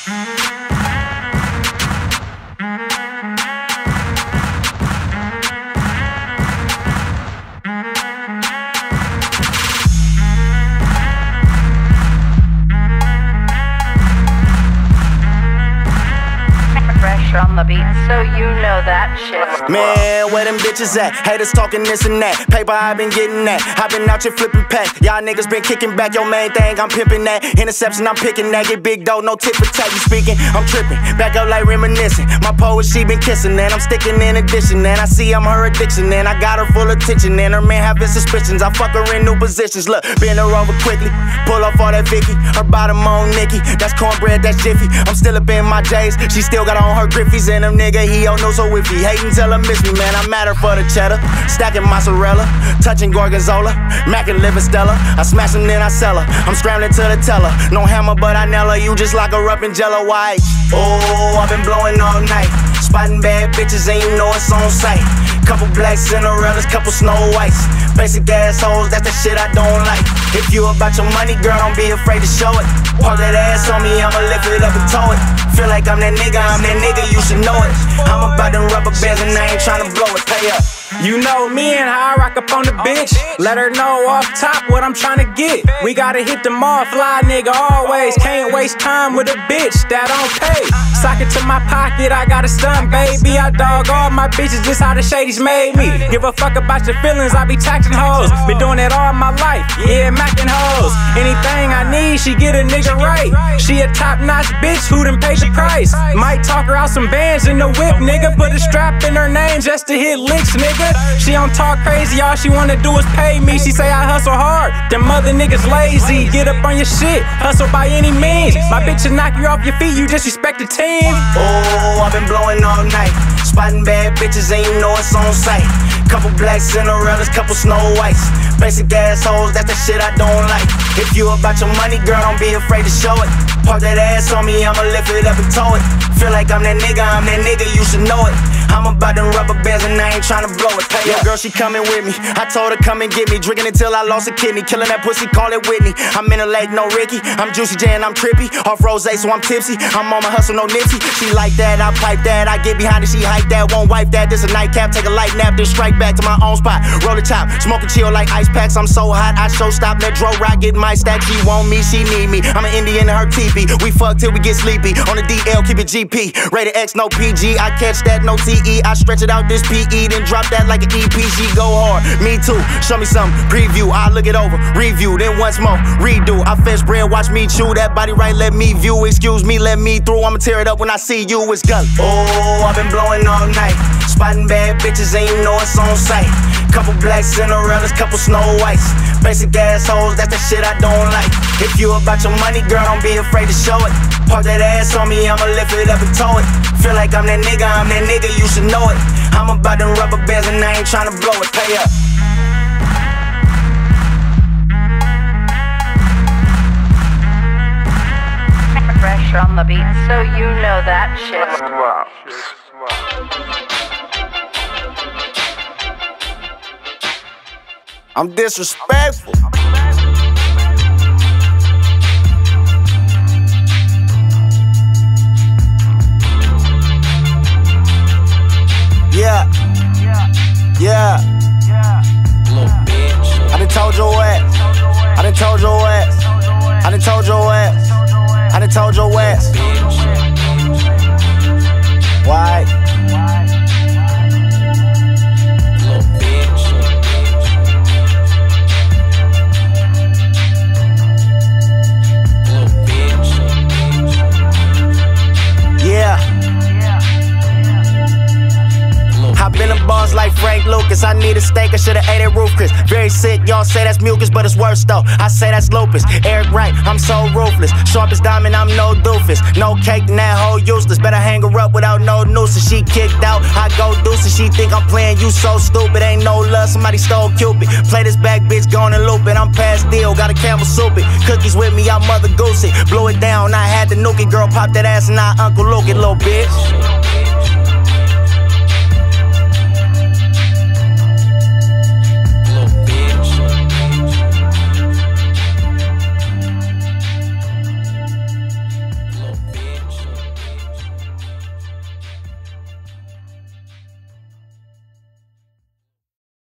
On the beat, so you know that shit. Man, where them bitches at? Haters talking this and that. Paper, I been getting that. I been out here flipping pack. Y'all niggas been kicking back. Your main thing, I'm pimping that. Interception, I'm picking that. Get big dough, no tip for tat. You speaking, I'm tripping. Back up like reminiscing. My poet, she been kissing, and I'm sticking in addition. And I see I'm her addiction, and I got her full attention. And her man having suspicions. I fuck her in new positions. Look, bend her over quickly. Pull off all that Vicky. Her bottom on Nikki. That's cornbread, that's Jiffy. I'm still up in my J's. She still got on her Griffies, and them nigga, he don't know. So if he hatin', tell him miss me, man. I'm at her for the cheddar. Stacking mozzarella, touching gorgonzola, mackin' living Stella. I smash them, then I sell her. I'm scrambling to the teller. No hammer, but I nail her. You just lock her up in Jello White. Oh, I've been blowing all night. Spotting bad bitches, and you know it's on sight. Couple black Cinderellas, couple Snow Whites. Basic assholes, that's the shit I don't like. If you about your money, girl, don't be afraid to show it. Park that ass on me, I'ma lift it up and tow it. Feel like I'm that nigga, you should know it. I'm about them rubber bands and I ain't tryna blow it, pay up. You know me and how I rock up on the bitch. Let her know off top what I'm tryna get. We gotta hit them all, fly nigga always. Can't waste time with a bitch that don't pay. Sock it to my pocket, I got a stunt, baby. I dog all my bitches, just how the shadies made me. Give a fuck about your feelings, I be taxing hoes. Been doing that all my life, yeah, macking hoes. Anything I need, she get a nigga right. She a top-notch bitch who done paid the price. Might talk her out some bands in the whip, nigga. Put a strap in her name just to hit licks, nigga. She don't talk crazy, all she wanna do is pay me. She say I hustle hard, them other niggas lazy. Get up on your shit, hustle by any means. My bitch will knock you off your feet, you disrespect the team. Oh, I've been blowing all night. Spotting bad bitches, and you know it's on sight. Couple black Cinderellas, couple Snow Whites. Basic assholes, that's the shit I don't like. If you about your money, girl, don't be afraid to show it. Park that ass on me, I'ma lift it up and tow it. Feel like I'm that nigga, you should know it. I'm about them rubber bands and I ain't tryna blow it. Pay up. Girl, she coming with me. I told her come and get me. Drinking until I lost a kidney. Killing that pussy, call it Whitney. I'm in a lake, no Ricky. I'm Juicy J and I'm trippy. Off rose, so I'm tipsy. I'm on my hustle, no Nipsey. She like that, I pipe that. I get behind it, she hype that. Won't wipe that. This a nightcap, take a light nap, then strike back to my own spot. Roll a chop, smoke and chill like ice packs. I'm so hot, I show stop. Let Dro rock, get my stack. She want me, she need me. I'm an Indian in her teepee. We fuck till we get sleepy. On the DL, keep it GP. Rated X, no PG. I catch that, no TE. I stretch it out this PE, then drop that like an EP. She go hard, me too. Show me some preview, I look it over, review, then once more redo. I fetch bread, watch me chew that body right. Let me view, excuse me, let me through. I'ma tear it up when I see you. It's gully. Oh, I've been blowing all night. Spotting bad bitches, and you know it's on sight. Couple black Cinderellas, couple Snow Whites. Basic assholes, that's the shit I don't like. If you about your money, girl, don't be afraid to show it. Park that ass on me, I'ma lift it up and tow it. Feel like I'm that nigga, you should know it. I'm about them rubber bands and I ain't tryna blow it, pay up. Fresh on the beat, so you know that shit. I'm disrespectful. Yeah. Little bitch. I done told your ass. I done told your ass. I done told your ass. I done told your ass. Why? Little bitch. Little bitch. Yeah. I've been a boss like Frank Lucas. I need a steak, I should've ate it Roof Chris. Very sick, y'all say that's mucus, but it's worse though. I say that's lupus. Eric Wright, I'm so ruthless. Sharp as diamond, I'm no doofus. No cake, then that hoe useless. Better hang her up without no nooses. She kicked out, I go deuces. She think I'm playing, you so stupid. Ain't no love, somebody stole Cupid. Play this back, bitch, gone and loop it. I'm past deal, got a camel soup it. Cookies with me, I'm Mother Goosey. Blow it down, I had to nuke it. Girl, pop that ass and I Uncle Luke it, little bitch.